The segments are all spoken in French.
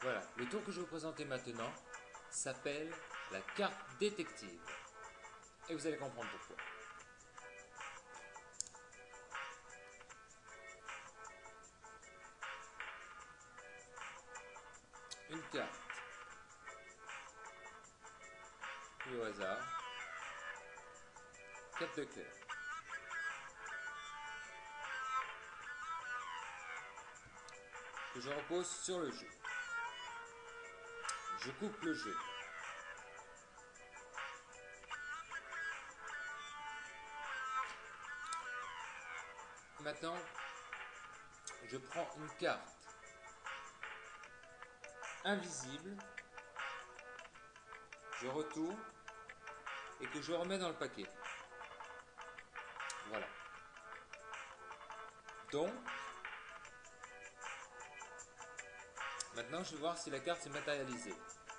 Voilà, le tour que je vais vous présenter maintenant s'appelle la carte détective. Et vous allez comprendre pourquoi. Une carte prise au hasard, 4 de cœur. Que je repose sur le jeu. Je coupe le jeu. Maintenant, je prends une carte invisible, je retourne et que je remets dans le paquet. Voilà. Donc, maintenant je vais voir si la carte s'est matérialisée.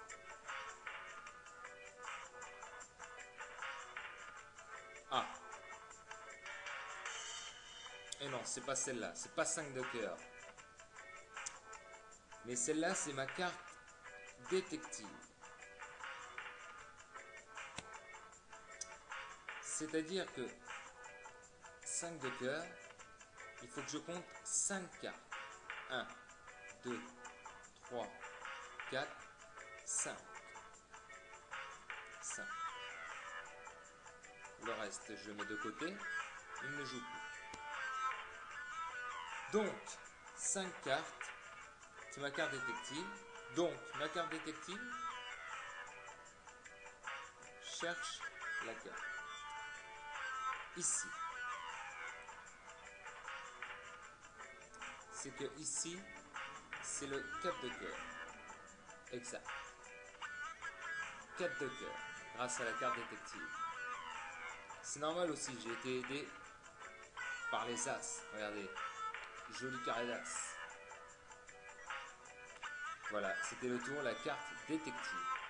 Ah. Et non, c'est pas celle-là, c'est pas 5 de cœur. Mais celle-là, c'est ma carte détective. C'est-à-dire que 5 de cœur, il faut que je compte 5 cartes. 1, 2, 3, 4, 5. 5. Le reste, je le mets de côté. Il ne joue plus. Donc, 5 cartes. C'est ma carte détective. Donc, ma carte détective cherche la carte. Ici. C'est que ici, c'est le 4 de cœur. Exact. 4 de cœur, grâce à la carte détective. C'est normal aussi, j'ai été aidé par les As. Regardez, joli carré d'As. Voilà, c'était le tour, la carte détective.